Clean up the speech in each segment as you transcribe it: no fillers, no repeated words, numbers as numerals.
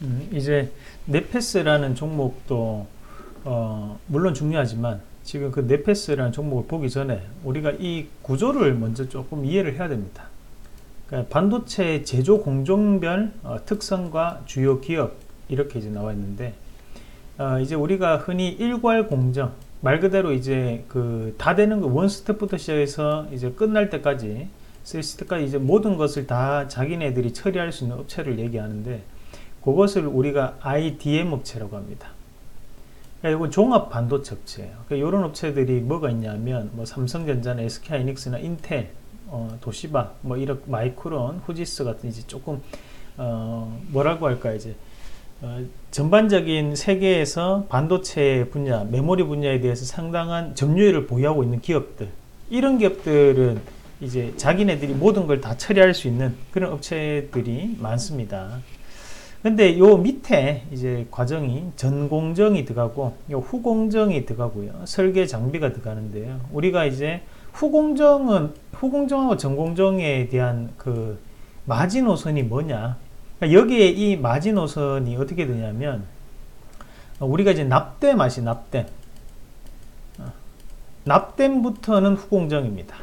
이제 넷패스라는 종목도 물론 중요하지만 지금 그 넷패스라는 종목을 보기 전에 우리가 이 구조를 먼저 조금 이해를 해야 됩니다. 그러니까 반도체 제조 공정별 특성과 주요 기업 이렇게 이제 나와 있는데 이제 우리가 흔히 일괄 공정 말 그대로 이제 그 다 되는 거 원스텝부터 시작해서 이제 끝날 때까지 쓸 때까지 이제 모든 것을 다 자기네들이 처리할 수 있는 업체를 얘기하는데 그것을 우리가 IDM 업체라고 합니다. 그러니까 이건 종합 반도체 업체예요. 그러니까 이런 업체들이 뭐가 있냐면 뭐 삼성전자나 SK하이닉스나 인텔, 도시바, 뭐 이런 마이크론, 후지스 같은 이제 조금 뭐라고 할까 이제 전반적인 세계에서 반도체 분야, 메모리 분야에 대해서 상당한 점유율을 보유하고 있는 기업들, 이런 기업들은 이제 자기네들이 모든 걸 다 처리할 수 있는 그런 업체들이 많습니다. 근데 요 밑에 이제 과정이 전공정이 들어가고 요 후공정이 들어가고요. 설계 장비가 들어가는데요. 우리가 이제 후공정하고 전공정에 대한 그 마지노선이 뭐냐? 그러니까 여기에 이 마지노선이 어떻게 되냐면 우리가 이제 납땜부터는 후공정입니다.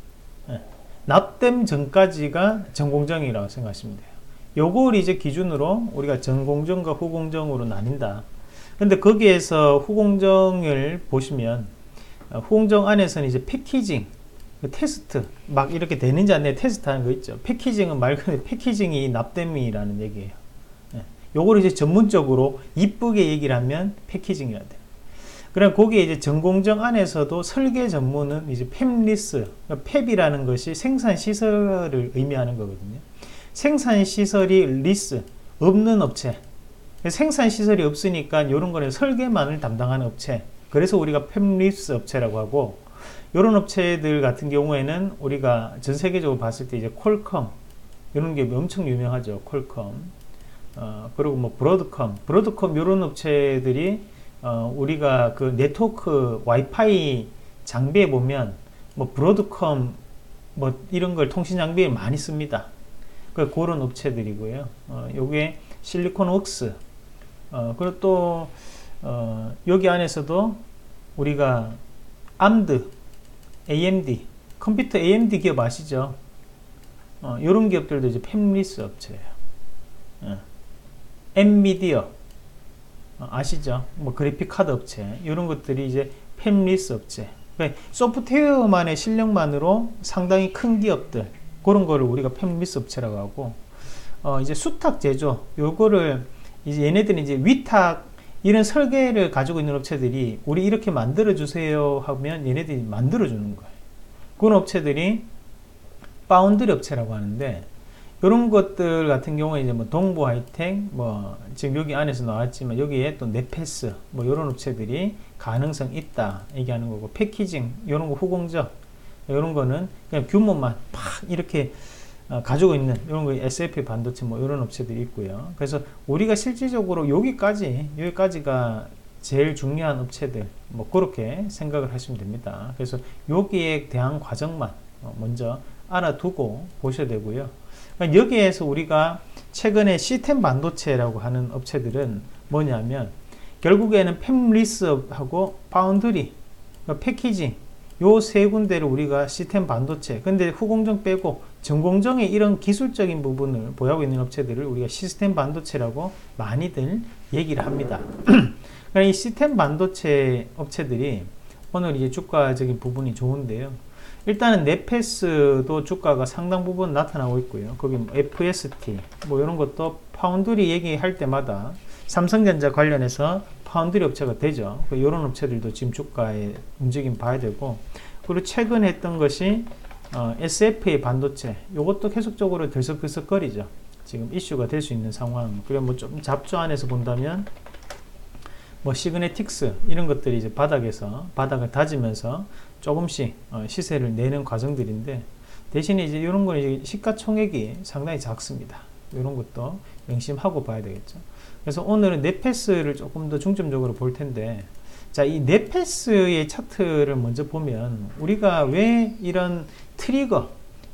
납땜 전까지가 전공정이라고 생각하시면 돼요. 요걸 이제 기준으로 우리가 전공정과 후공정으로 나뉜다. 근데 거기에서 후공정을 보시면 후공정 안에서는 이제 패키징, 테스트 막 이렇게 되는지 안 되는지 테스트 하는 거 있죠. 패키징은 말 그대로 패키징이 납땜이라는 얘기예요. 요걸 이제 전문적으로 이쁘게 얘기를 하면 패키징이라 돼요. 그럼 거기에 이제 전공정 안에서도 설계 전문은 이제 팹리스, 팹이라는 것이 생산 시설을 의미하는 거거든요. 생산 시설이 리스, 없는 업체. 생산 시설이 없으니까 이런 거는 설계만을 담당하는 업체. 그래서 우리가 팹리스 업체라고 하고, 이런 업체들 같은 경우에는 우리가 전 세계적으로 봤을 때 이제 퀄컴, 이런 게 엄청 유명하죠. 퀄컴. 그리고 뭐 브로드컴 이런 업체들이 우리가 그 네트워크 와이파이 장비에 보면 뭐 브로드컴 뭐 이런 걸 통신 장비에 많이 씁니다. 그런 업체들이고요. 요게 실리콘웍스. 그리고 또 여기 안에서도 우리가 AMD 컴퓨터 AMD 기업 아시죠? 이런 기업들도 이제 팹리스 업체예요. 엔비디어 아시죠? 뭐 그래픽 카드 업체 이런 것들이 이제 팹리스 업체. 그러니까 소프트웨어만의 실력만으로 상당히 큰 기업들 그런 거를 우리가 팹리스 업체라고 하고 이제 수탁 제조 요거를 이제 얘네들은 이제 위탁 이런 설계를 가지고 있는 업체들이 우리 이렇게 만들어 주세요 하면 얘네들이 만들어 주는 거예요. 그런 업체들이 파운드리 업체라고 하는데 이런 것들 같은 경우에 이제 뭐 동부 하이텍 뭐 지금 여기 안에서 나왔지만 여기에 또 넷패스 뭐 이런 업체들이 가능성 있다 얘기하는 거고 패키징 이런 거 후공정 이런 거는 그냥 규모만 팍 이렇게 가지고 있는 이런 거 SF 반도체 뭐 이런 업체들이 있고요. 그래서 우리가 실질적으로 여기까지가 제일 중요한 업체들 뭐 그렇게 생각을 하시면 됩니다. 그래서 여기에 대한 과정만 먼저 알아두고 보셔야 되고요. 그러니까 여기에서 우리가 최근에 시스템 반도체라고 하는 업체들은 뭐냐면 결국에는 팹리스하고 파운드리, 패키징 요 세 군데를 우리가 시스템 반도체 근데 후공정 빼고 전공정의 이런 기술적인 부분을 보유하고 있는 업체들을 우리가 시스템 반도체라고 많이들 얘기를 합니다. 그러니까 이 시스템 반도체 업체들이 오늘 이제 주가적인 부분이 좋은데요. 일단은 넷패스도 주가가 상당 부분 나타나고 있고요. 거기 뭐 FST 뭐 이런 것도 파운드리 얘기할 때마다 삼성전자 관련해서 파운드리 업체가 되죠. 이런 업체들도 지금 주가의 움직임 봐야 되고, 그리고 최근에 했던 것이 SFA 반도체 이것도 계속적으로 들썩들썩거리죠. 지금 이슈가 될 수 있는 상황. 그리고 뭐 좀 잡조 안에서 본다면 뭐 시그네틱스 이런 것들이 이제 바닥을 다지면서 조금씩 시세를 내는 과정들인데, 대신에 이제 이런 건 이제 시가총액이 상당히 작습니다. 이런 것도 명심하고 봐야 되겠죠. 그래서 오늘은 넷패스를 조금 더 중점적으로 볼 텐데, 자, 이 넷패스의 차트를 먼저 보면 우리가 왜 이런 트리거,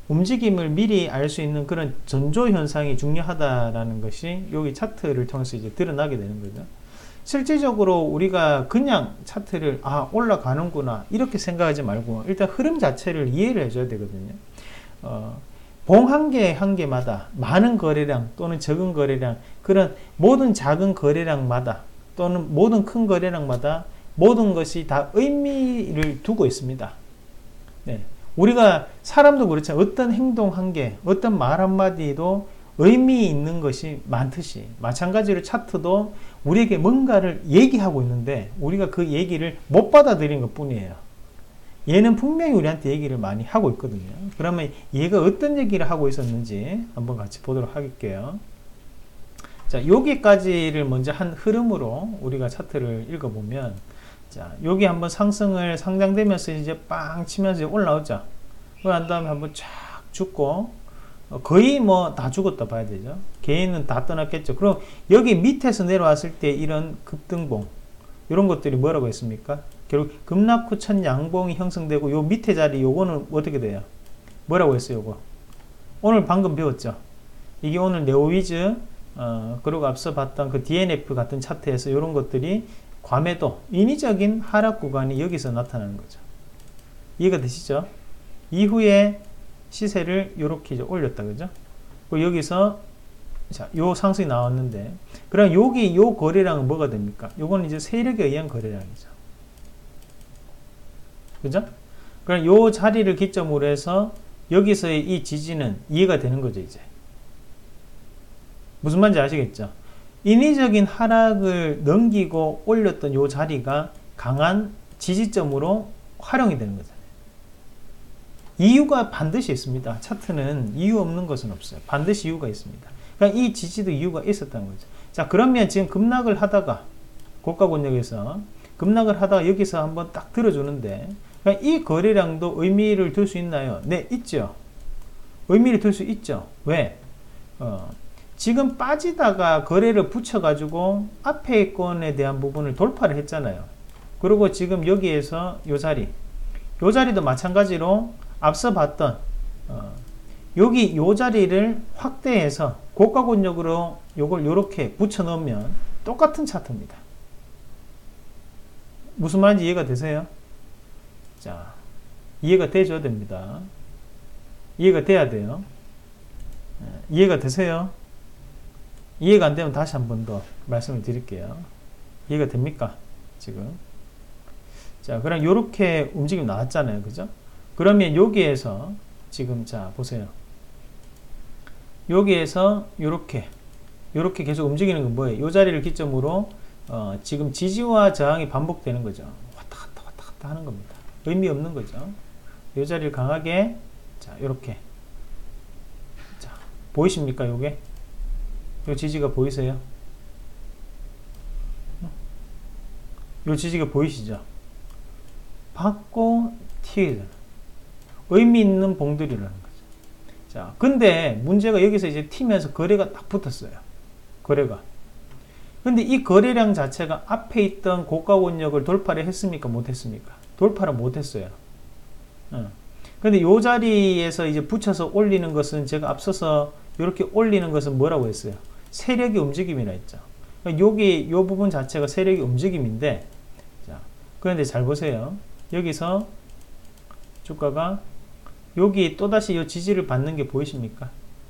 움직임을 미리 알 수 있는 그런 전조 현상이 중요하다라는 것이 여기 차트를 통해서 이제 드러나게 되는 거죠. 실질적으로 우리가 그냥 차트를 올라가는구나 이렇게 생각하지 말고 일단 흐름 자체를 이해를 해줘야 되거든요. 봉 한 개 한 개마다 많은 거래량 또는 적은 거래량, 그런 모든 작은 거래량마다 또는 모든 큰 거래량마다 모든 것이 다 의미를 두고 있습니다. 네. 우리가 사람도 그렇죠. 어떤 행동 한 개, 어떤 말 한마디도 의미 있는 것이 많듯이 마찬가지로 차트도 우리에게 뭔가를 얘기하고 있는데 우리가 그 얘기를 못 받아들인 것 뿐이에요. 얘는 분명히 우리한테 얘기를 많이 하고 있거든요. 그러면 얘가 어떤 얘기를 하고 있었는지 한번 같이 보도록 할게요. 자, 여기까지를 먼저 한 흐름으로 우리가 차트를 읽어보면, 자, 여기 한번 상장되면서 이제 빵 치면서 올라오죠. 그런 다음에 한번 쫙 죽고, 거의 뭐 다 죽었다 봐야 되죠. 개인은 다 떠났겠죠. 그럼 여기 밑에서 내려왔을 때 이런 급등봉, 이런 것들이 뭐라고 했습니까? 결국 급락 후 첫 양봉이 형성되고 요 밑에 자리 요거는 어떻게 돼요? 뭐라고 했어요? 요거 오늘 방금 배웠죠. 이게 오늘 네오위즈 그리고 앞서 봤던 그 DNF 같은 차트에서 이런 것들이 과매도 인위적인 하락 구간이 여기서 나타나는 거죠. 이해가 되시죠? 이후에 시세를 이렇게 올렸다, 그죠? 그리고 여기서 자, 요 상승이 나왔는데, 그럼 여기 요 거래량은 뭐가 됩니까? 요거는 이제 세력에 의한 거래량이죠. 그죠? 그럼 요 자리를 기점으로 해서 여기서의 이 지지는 이해가 되는 거죠, 이제. 무슨 말인지 아시겠죠? 인위적인 하락을 넘기고 올렸던 요 자리가 강한 지지점으로 활용이 되는 거잖아요. 이유가 반드시 있습니다. 차트는 이유 없는 것은 없어요. 반드시 이유가 있습니다. 그러니까 이 지지도 이유가 있었다는 거죠. 자, 그러면 지금 급락을 하다가 고가 권역에서 급락을 하다가 여기서 한번 딱 들어주는데, 그러니까 이 거래량도 의미를 둘 수 있나요? 네, 있죠. 의미를 둘 수 있죠. 왜? 지금 빠지다가 거래를 붙여가지고 앞에 건에 대한 부분을 돌파를 했잖아요. 그리고 지금 여기에서 요 자리도 마찬가지로 앞서 봤던 여기 요 자리를 확대해서 고가 권역으로 요걸 요렇게 붙여 넣으면 똑같은 차트입니다. 무슨 말인지 이해가 되세요? 자, 이해가 되셔야 됩니다. 이해가 돼야 돼요. 이해가 되세요? 이해가 안 되면 다시 한 번 더 말씀을 드릴게요. 이해가 됩니까? 지금. 자, 그럼 요렇게 움직임 나왔잖아요. 그죠? 그러면 여기에서 지금 자, 보세요. 여기에서 요렇게 계속 움직이는 건 뭐예요? 요 자리를 기점으로 지금 지지와 저항이 반복되는 거죠. 왔다 갔다 하는 겁니다. 의미 없는 거죠. 요 자리를 강하게 자, 요렇게 자, 보이십니까? 요게 요 지지가 보이세요? 요 지지가 보이시죠? 받고 튀어야 의미 있는 봉들이라는 거죠. 자, 근데 문제가 여기서 이제 튀면서 거래가 딱 붙었어요. 거래가. 근데 이 거래량 자체가 앞에 있던 고가 권역을 돌파를 했습니까? 못했습니까? 돌파를 못했어요. 근데 요 자리에서 이제 붙여서 올리는 것은 제가 앞서서 이렇게 올리는 것은 뭐라고 했어요? 세력의 움직임이라 했죠. 여기 요 부분 자체가 세력의 움직임인데, 자, 그런데 잘 보세요. 여기서 주가가 여기 또다시 이 지지를 받는 게 보이십니까?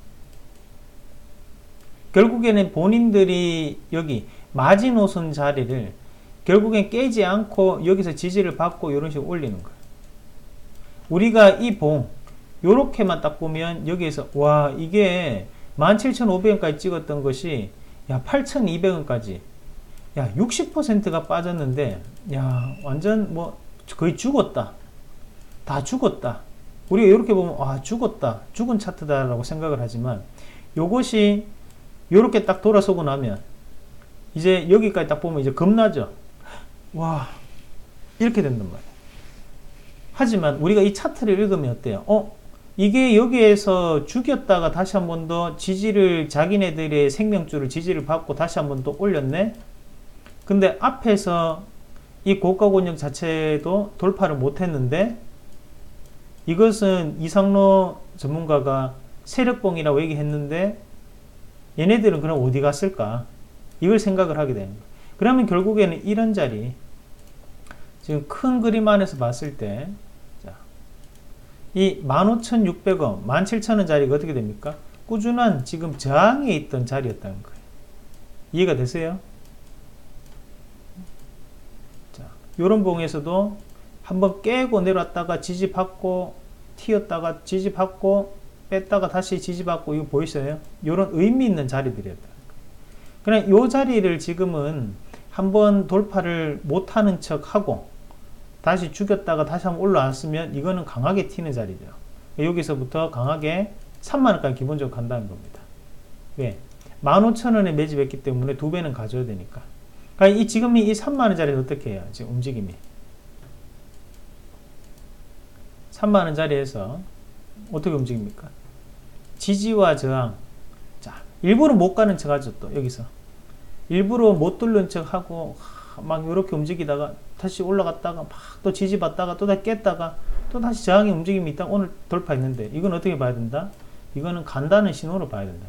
결국에는 본인들이 여기 마지노선 자리를 결국엔 깨지 않고 여기서 지지를 받고 이런 식으로 올리는 거예요. 우리가 이 봉 요렇게만 딱 보면 여기에서 와, 이게 17,500원까지 찍었던 것이 야 8,200원까지 야 60%가 빠졌는데 야 완전 뭐 거의 죽었다. 다 죽었다. 우리가 이렇게 보면 아 죽었다. 죽은 차트다 라고 생각을 하지만 요것이 요렇게 딱 돌아서고 나면 이제 여기까지 딱 보면 이제 겁나죠. 와 이렇게 된단 말이에요. 하지만 우리가 이 차트를 읽으면 어때요? 이게 여기에서 죽였다가 다시 한 번 더 지지를 자기네들의 생명줄을 지지를 받고 다시 한 번 더 올렸네. 근데 앞에서 이 고가 권역 자체도 돌파를 못 했는데 이것은 이상로 전문가가 세력봉이라고 얘기했는데 얘네들은 그럼 어디 갔을까? 이걸 생각을 하게 되는 거예요. 그러면 결국에는 이런 자리, 지금 큰 그림 안에서 봤을 때, 자, 이 15,600원, 17,000원 자리가 어떻게 됩니까? 꾸준한 지금 저항에 있던 자리였다는 거예요. 이해가 되세요? 자, 요런 봉에서도 한번 깨고 내려왔다가 지지받고 튀었다가 지지받고 뺐다가 다시 지지받고, 이거 보이세요? 요런 의미 있는 자리들이었다. 그냥 요 자리를 지금은 한번 돌파를 못하는 척 하고 다시 죽였다가 다시 한번 올라왔으면 이거는 강하게 튀는 자리죠. 여기서부터 강하게 3만원까지 기본적으로 간다는 겁니다. 왜? 15,000원에 매집했기 때문에 2배는 가져야 되니까. 그러니까 이 지금이 이 3만원짜리 어떻게 해요? 지금 움직임이 3만원짜리에서 어떻게 움직입니까? 지지와 저항. 자, 일부러 못 가는 척 하죠. 또 여기서 일부러 못 뚫는 척 하고 막 이렇게 움직이다가 다시 올라갔다가 막 또 지지받다가 또 다시 깼다가 또 다시 저항의 움직임이 있다. 오늘 돌파했는데 이건 어떻게 봐야 된다? 이거는 간다는 신호로 봐야 된다.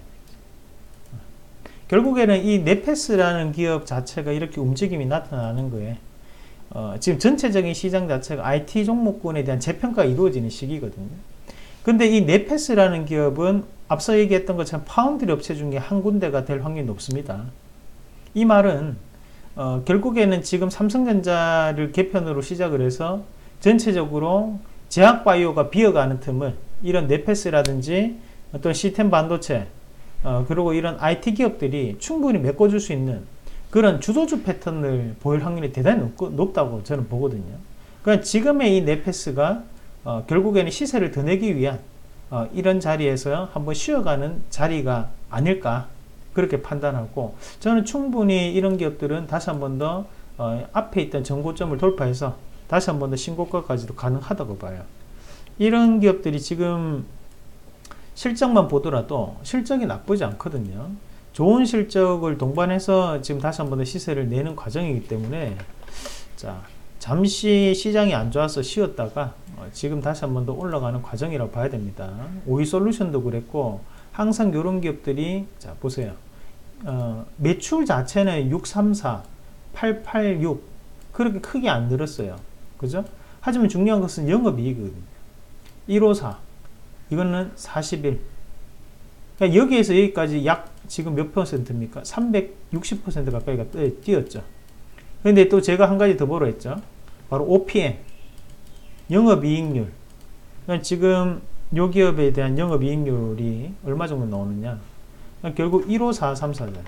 결국에는 이 네페스라는 기업 자체가 이렇게 움직임이 나타나는 거예요. 지금 전체적인 시장 자체가 IT 종목군에 대한 재평가가 이루어지는 시기거든요. 근데 이 네페스라는 기업은 앞서 얘기했던 것처럼 파운드리 업체 중에 한 군데가 될 확률이 높습니다. 이 말은 결국에는 지금 삼성전자를 개편으로 시작을 해서 전체적으로 제약바이오가 비어가는 틈을 이런 네페스라든지 어떤 시스템 반도체 그리고 이런 IT 기업들이 충분히 메꿔줄 수 있는 그런 주도주 패턴을 보일 확률이 대단히 높다고 저는 보거든요. 그러니까 지금의 이 네페스가 결국에는 시세를 더 내기 위한 이런 자리에서 한번 쉬어가는 자리가 아닐까, 그렇게 판단하고, 저는 충분히 이런 기업들은 다시 한 번 더 앞에 있던 전고점을 돌파해서 다시 한 번 더 신고가까지도 가능하다고 봐요. 이런 기업들이 지금 실적만 보더라도 실적이 나쁘지 않거든요. 좋은 실적을 동반해서 지금 다시 한 번 더 시세를 내는 과정이기 때문에, 자, 잠시 시장이 안 좋아서 쉬었다가 지금 다시 한 번 더 올라가는 과정이라고 봐야 됩니다. 오이솔루션도 그랬고, 항상 이런 기업들이, 자, 보세요. 매출 자체는 634, 886 그렇게 크게 안 늘었어요. 그죠? 하지만 중요한 것은 영업이익이거든요. 154 이거는 41. 그러니까 여기에서 여기까지 약 지금 몇 퍼센트입니까? 360% 가까이가 뛰었죠. 그런데 또 제가 한 가지 더 보러 했죠. 바로 OPM, 영업이익률. 그러니까 지금 요 기업에 대한 영업이익률이 얼마 정도 나오느냐? 그러니까 결국 15434잖아요.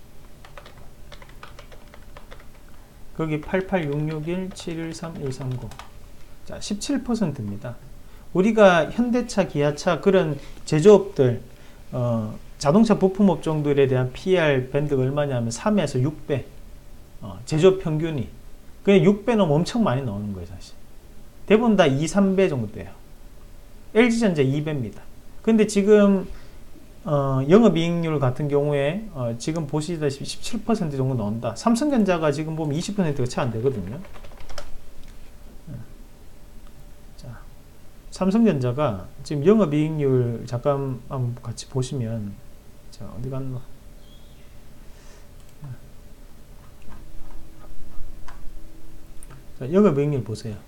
거기 88661, 713, 139. 자, 17%입니다. 우리가 현대차, 기아차 그런 제조업들, 자동차 부품 업종들에 대한 PR 밴드가 얼마냐면 3에서 6배. 제조업 평균이. 그냥 6배 넘으면 엄청 많이 나오는 거예요, 사실. 대부분 다 2, 3배 정도 돼요. LG전자 2배입니다. 근데 지금, 영업이익률 같은 경우에, 지금 보시다시피 17% 정도 나온다. 삼성전자가 지금 보면 20%가 채 안 되거든요. 자, 삼성전자가 지금 영업이익률 잠깐 한번 같이 보시면, 자, 어디 갔나? 자, 영업이익률 보세요.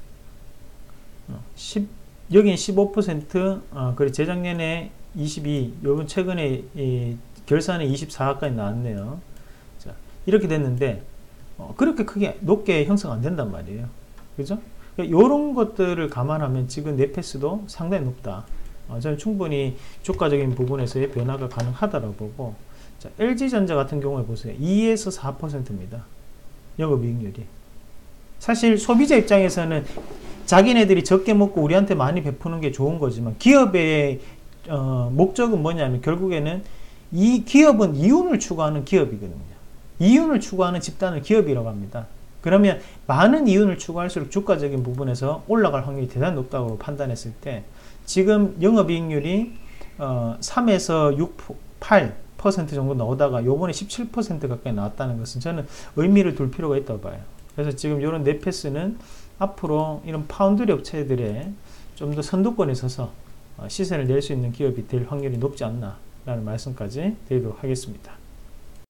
여기는 15%, 그리고 재작년에 22, 요번 최근에 결산에 24까지 나왔네요. 자, 이렇게 됐는데, 그렇게 크게 높게 형성 안 된단 말이에요. 그죠? 요런 것들을 감안하면 지금 네페스도 상당히 높다. 저는 충분히 주가적인 부분에서의 변화가 가능하다고 보고, 자, LG전자 같은 경우에 보세요. 2에서 4%입니다. 영업이익률이. 사실 소비자 입장에서는 자기네들이 적게 먹고 우리한테 많이 베푸는 게 좋은 거지만, 기업의 목적은 뭐냐면 결국에는 이 기업은 이윤을 추구하는 기업이거든요. 이윤을 추구하는 집단을 기업이라고 합니다. 그러면 많은 이윤을 추구할수록 주가적인 부분에서 올라갈 확률이 대단히 높다고 판단했을 때, 지금 영업이익률이 3에서 6, 8% 정도 나오다가 요번에 17% 가까이 나왔다는 것은 저는 의미를 둘 필요가 있다고 봐요. 그래서 지금 이런 네페스는 앞으로 이런 파운드리 업체들의 좀 더 선두권에 서서 시세를 낼 수 있는 기업이 될 확률이 높지 않나 라는 말씀까지 드리도록 하겠습니다.